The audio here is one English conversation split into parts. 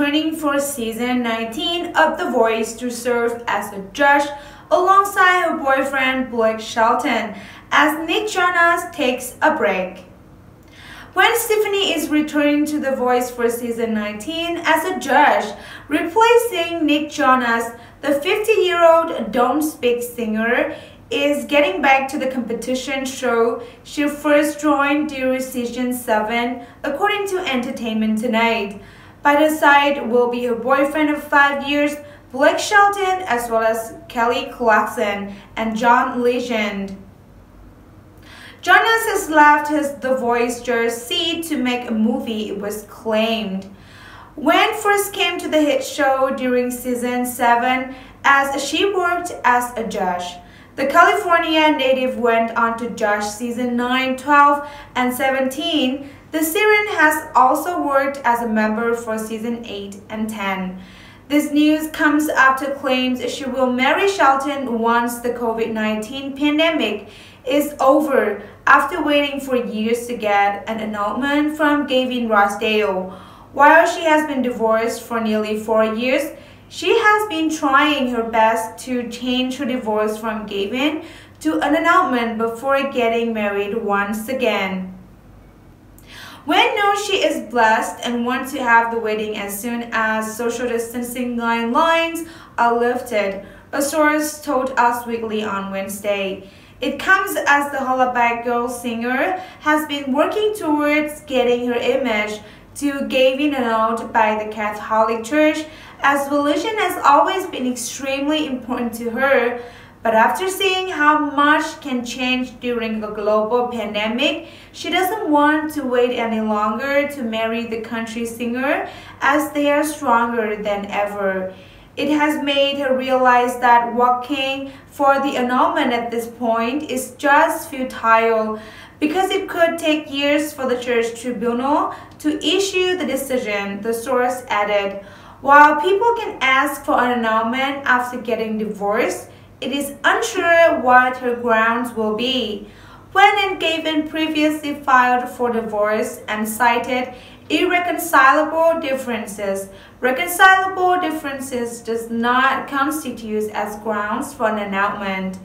returning for season 19 of The Voice to serve as a judge alongside her boyfriend Blake Shelton as Nick Jonas takes a break. Gwen Stefani is returning to The Voice for season 19 as a judge, replacing Nick Jonas. The 50-year-old Don't Speak singer is getting back to the competition show she first joined during season 7, according to Entertainment Tonight. By her side will be her boyfriend of 5 years, Blake Shelton, as well as Kelly Clarkson and John Legend. Jonas has left his The Voice judge seat to make a movie, it was claimed. Gwen first came to the hit show during season 7 as she worked as a judge. The California native went on to judge season 9, 12, and 17. The Syrian has also worked as a member for season 8 and 10. This news comes after claims she will marry Shelton once the COVID-19 pandemic is over, after waiting for years to get an announcement from Gavin Rossdale. While she has been divorced for nearly 4 years, she has been trying her best to change her divorce from Gavin to an annulment before getting married once again. Gwen knows she is blessed and wants to have the wedding as soon as social distancing guidelines are lifted, a source told Us Weekly on Wednesday. It comes as the Hollaback Girl singer has been working towards getting her image to Gavin annulled by the Catholic Church, as religion has always been extremely important to her. But after seeing how much can change during a global pandemic, she doesn't want to wait any longer to marry the country singer, as they are stronger than ever. It has made her realize that walking for the annulment at this point is just futile, because it could take years for the church tribunal to issue the decision, the source added. While people can ask for an annulment after getting divorced, it is unsure what her grounds will be. Gwen and Gavin previously filed for divorce and cited irreconcilable differences. Reconcilable differences does not constitute as grounds for an annulment.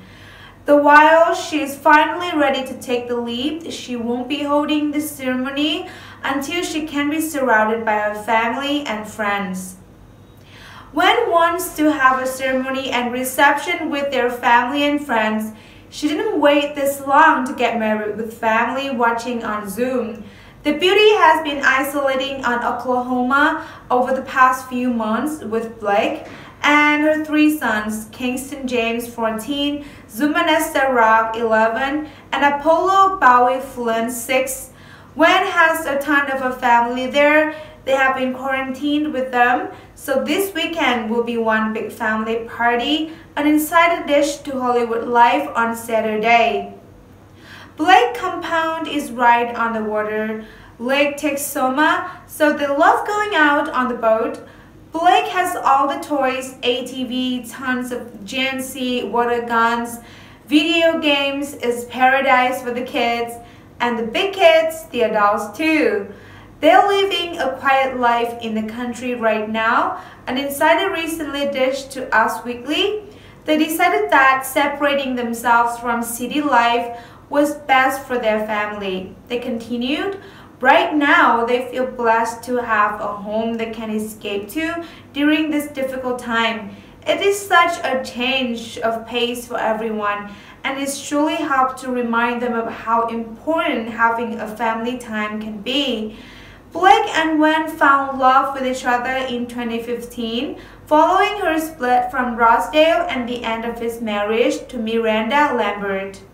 While she is finally ready to take the leap, she won't be holding the ceremony until she can be surrounded by her family and friends. Gwen wants to have a ceremony and reception with their family and friends. She didn't wait this long to get married with family watching on Zoom. The beauty has been isolating on Oklahoma over the past few months with Blake and her 3 sons, Kingston James 14, Zumanesta Rock 11, and Apollo Bowie Flynn 6. Gwen has a ton of her family there. They have been quarantined with them, so this weekend will be one big family party, an insider dish to Hollywood Life on Saturday. Blake compound is right on the water, Lake Texoma, so they love going out on the boat. Blake has all the toys, ATV, tons of GNC, water guns, video games, is paradise for the kids, and the big kids, the adults too. They're living a quiet life in the country right now. An insider recently dished to Us Weekly. They decided that separating themselves from city life was best for their family. They continued, right now they feel blessed to have a home they can escape to during this difficult time. It is such a change of pace for everyone, and it's truly helped to remind them of how important having a family time can be. Blake and Gwen found love with each other in 2015, following her split from Rossdale and the end of his marriage to Miranda Lambert.